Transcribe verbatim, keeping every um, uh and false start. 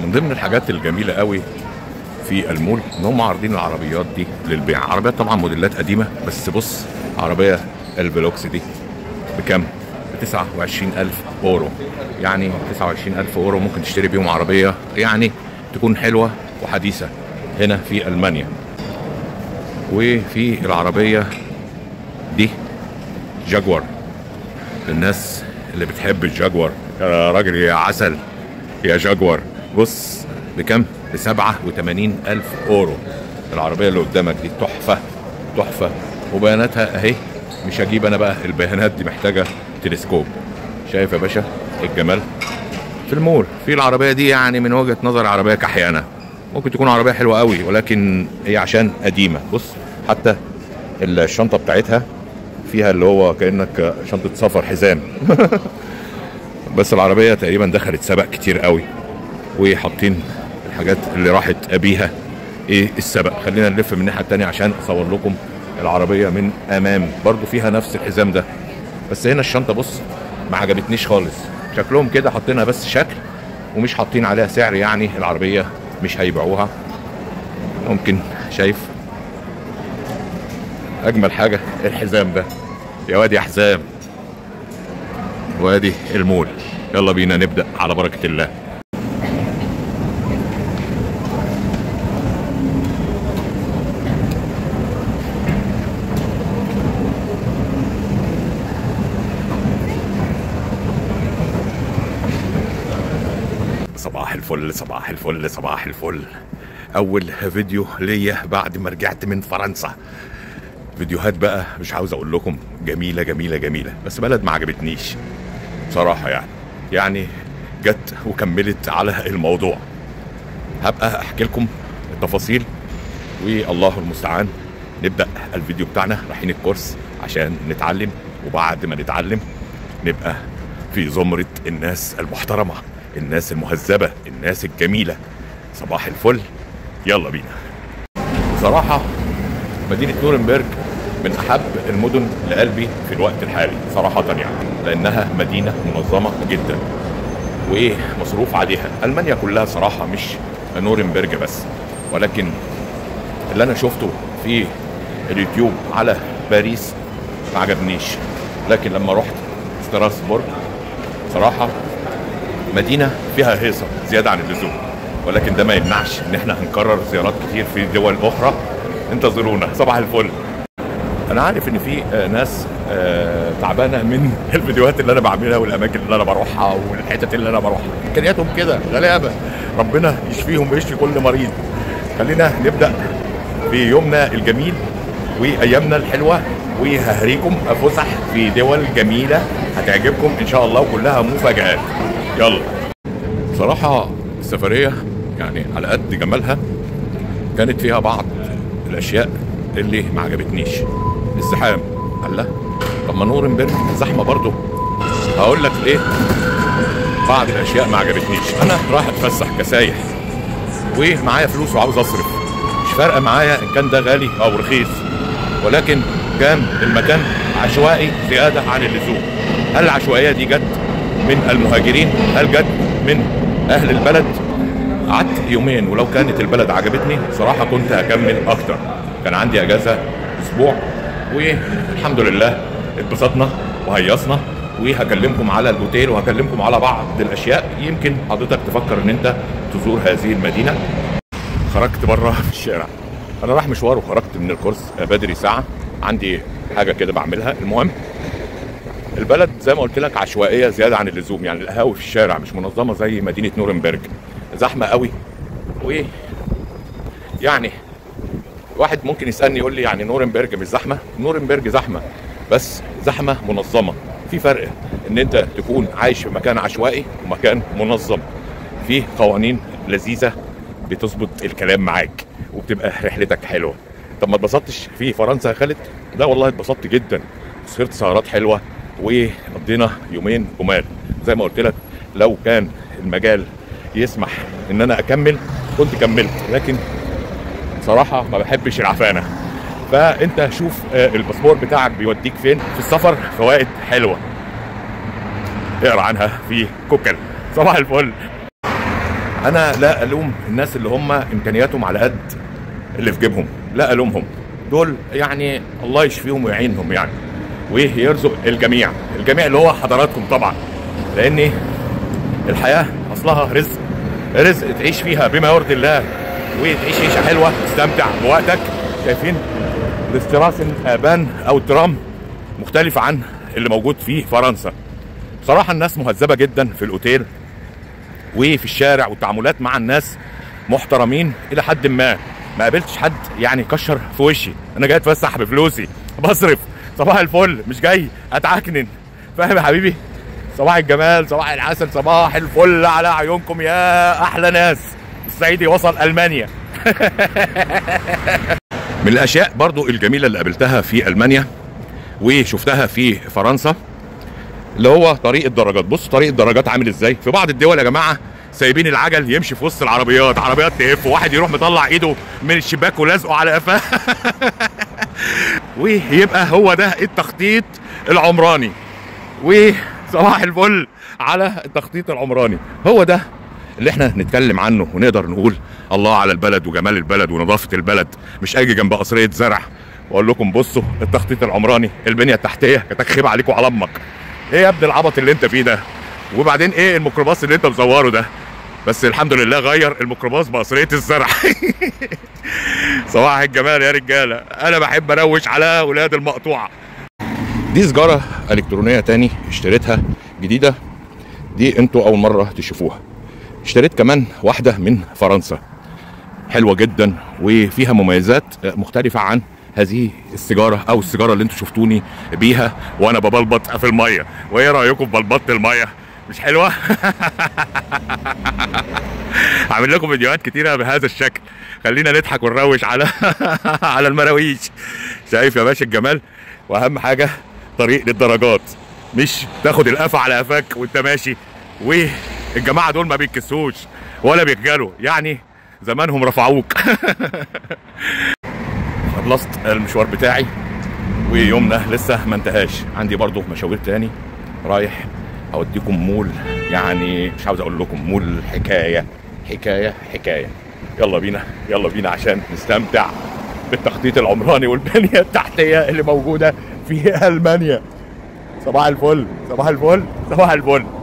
من ضمن الحاجات الجميله قوي في المول ان هم عارضين العربيات دي للبيع. عربيات طبعا موديلات قديمه، بس بص عربيه الفيلوكس دي بكام؟ ب تسعة وعشرين ألف اورو. يعني تسعة وعشرين ألف اورو ممكن تشتري بيهم عربيه يعني تكون حلوه وحديثه هنا في المانيا. وفي العربيه دي جاكوار للناس اللي بتحب الجاكوار. يا راجل يا عسل يا جاكوار، بص بكام؟ ب سبعة وثمانين ألف اورو. العربيه اللي قدامك دي تحفه تحفه، وبياناتها اهي. مش هجيب انا بقى البيانات دي، محتاجه تلسكوب. شايف يا باشا الجمال في المول؟ في العربيه دي يعني من وجهه نظر عربيه كحيانه، ممكن تكون عربيه حلوه قوي ولكن هي عشان قديمه. بص حتى الشنطه بتاعتها فيها اللي هو كانك شنطه سفر، حزام. بس العربيه تقريبا دخلت سبق كتير قوي، وحاطين الحاجات اللي راحت بيها ايه السبق. خلينا نلف من الناحيه الثانيه عشان اصور لكم العربيه من امام. برضو فيها نفس الحزام ده، بس هنا الشنطه بص ما عجبتنيش خالص. شكلهم كده حاطينها بس شكل ومش حاطين عليها سعر، يعني العربيه مش هيبيعوها. ممكن شايف اجمل حاجه الحزام ده. يا وادي يا حزام، وادي المول. يلا بينا نبدا على بركه الله. صباح الفل صباح الفل صباح الفل. اول فيديو ليا بعد ما رجعت من فرنسا. فيديوهات بقى مش عاوز اقول لكم جميله جميله جميله، بس بلد ما عجبتنيش بصراحه. يعني يعني جت وكملت على الموضوع. هبقى احكي لكم التفاصيل والله المستعان. نبدا الفيديو بتاعنا. رايحين الكورس عشان نتعلم، وبعد ما نتعلم نبقى في زمره الناس المحترمه، الناس المهذبه، الناس الجميله. صباح الفل. يلا بينا. بصراحه مدينه نورنبرج من احب المدن لقلبي في الوقت الحالي صراحه، يعني لانها مدينه منظمه جدا وايه مصروف عليها. المانيا كلها صراحه، مش نورنبرج بس. ولكن اللي انا شفته في اليوتيوب على باريس ما عجبنيش. لكن لما رحت ستراسبورغ صراحه مدينه فيها هيصه زياده عن اللزوم، ولكن ده ما يمنعش ان احنا هنكرر زيارات كتير في دول اخرى. انتظرونا. صباح الفل. انا عارف ان في ناس تعبانه من الفيديوهات اللي انا بعملها والاماكن اللي انا بروحها والحتت اللي انا بروحها. امكانياتهم كده غلابه، ربنا يشفيهم ويشفي كل مريض. خلينا نبدا بيومنا الجميل وايامنا الحلوه، وههريكم فسح في دول جميله هتعجبكم ان شاء الله، وكلها مفاجآت. يلا. بصراحه السفريه يعني على قد جمالها كانت فيها بعض الاشياء اللي ما عجبتنيش. الزحام. الله، طب ما نورنبرج زحمه برضو. هقول لك ليه بعض الاشياء ما عجبتنيش. انا رايح اتفسح كسايح ومعايا فلوس وعاوز اصرف، مش فارقه معايا ان كان ده غالي او رخيص، ولكن كان المكان عشوائي زياده عن اللزوم. هل العشوائيه دي جت من المهاجرين؟ هل جت من اهل البلد؟ قعدت يومين، ولو كانت البلد عجبتني صراحه كنت هكمل اكتر. كان عندي اجازه اسبوع والحمد لله اتبسطنا وهيصنا. وهكلمكم على الاوتيل وهكلمكم على بعض الاشياء يمكن حضرتك تفكر ان انت تزور هذه المدينه. خرجت بره في الشارع، انا رايح مشوار وخرجت من الكورس بدري ساعه، عندي حاجه كده بعملها. المهم البلد زي ما قلت لك عشوائيه زياده عن اللزوم، يعني القهاوي في الشارع مش منظمه زي مدينه نورنبرج. زحمه قوي. و يعني واحد ممكن يسالني يقول لي يعني نورنبرج مش زحمه؟ نورنبرج زحمه بس زحمه منظمه. في فرق ان انت تكون عايش في مكان عشوائي ومكان منظم. في قوانين لذيذه بتظبط الكلام معاك وبتبقى رحلتك حلوه. طب ما اتبسطتش في فرنسا يا خالد؟ لا والله اتبسطت جدا، سهرت سهرات حلوه وقضينا يومين جمال. زي ما قلت لك لو كان المجال يسمح ان انا اكمل كنت كملت، لكن صراحه ما بحبش العفانه. فانت شوف الباسبور بتاعك بيوديك فين في السفر. فوائد حلوه اقرا عنها في كوكل. صباح الفل. انا لا الوم الناس اللي هم امكانياتهم على قد اللي في جيبهم، لا الومهم، دول يعني الله يشفيهم ويعينهم يعني، ويرزق الجميع، الجميع اللي هو حضراتكم طبعا، لان الحياه اصلها رزق، رزق تعيش فيها بما يرضي الله وتعيش عيشه حلوه، تستمتع بوقتك. شايفين الاستراس الابان او الترام مختلفه عن اللي موجود في فرنسا. بصراحه الناس مهذبه جدا في الاوتيل وفي الشارع، والتعاملات مع الناس محترمين الى حد ما. ما قابلتش حد يعني كشر في وشي، انا جاي اتفسح بفلوسي بصرف، صباح الفل، مش جاي اتعكنن، فاهم يا حبيبي؟ صباح الجمال، صباح العسل، صباح الفل على عيونكم يا احلى ناس. الصعيدي وصل المانيا. من الاشياء برضو الجميله اللي قابلتها في المانيا وشفتها في فرنسا اللي هو طريق الدراجات. بص طريق الدراجات عامل ازاي في بعض الدول يا جماعه، سايبين العجل يمشي في وسط العربيات، عربيات تهف وواحد يروح مطلع ايده من الشباك ولازقه على قفاه. ويبقى هو ده التخطيط العمراني. وصباح الفل على التخطيط العمراني، هو ده اللي احنا نتكلم عنه ونقدر نقول الله على البلد وجمال البلد ونظافه البلد. مش اجي جنب قصريه زرع واقول لكم بصوا التخطيط العمراني، البنيه التحتيه كتخيب عليكم على امك. ايه يا ابن العبط اللي انت فيه ده؟ وبعدين ايه الميكروباص اللي انت مصوره ده؟ بس الحمد لله غير الميكروباص بقصريه الزرع. صباح الجمال يا رجاله، انا بحب اروش على ولاد المقطوعه. دي سجاره الكترونيه تاني اشتريتها جديده، دي انتوا اول مره تشوفوها. اشتريت كمان واحده من فرنسا، حلوه جدا وفيها مميزات مختلفه عن هذه السيجاره او السيجاره اللي انتوا شفتوني بيها وانا ببلبط في الميه. وايه رايكم في بلبطه الميه؟ مش حلوه؟ هعمل لكم فيديوهات كتيره بهذا الشكل، خلينا نضحك ونروش على على المراويش. شايف يا باشا الجمال؟ واهم حاجه طريق للدرجات، مش تاخد القفا على قفاك وانت ماشي. والجماعه دول ما بيتكسوش ولا بيخجلوا، يعني زمانهم رفعوك. خلصت المشوار بتاعي ويومنا لسه ما انتهاش، عندي برضو مشاوير تاني، رايح اوديكم مول، يعني مش عاوز اقول لكم مول حكايه حكايه حكايه. يلا بينا يلا بينا عشان نستمتع بالتخطيط العمراني والبنيه التحتيه اللي موجوده في المانيا. صباح الفل صباح الفل صباح الفل.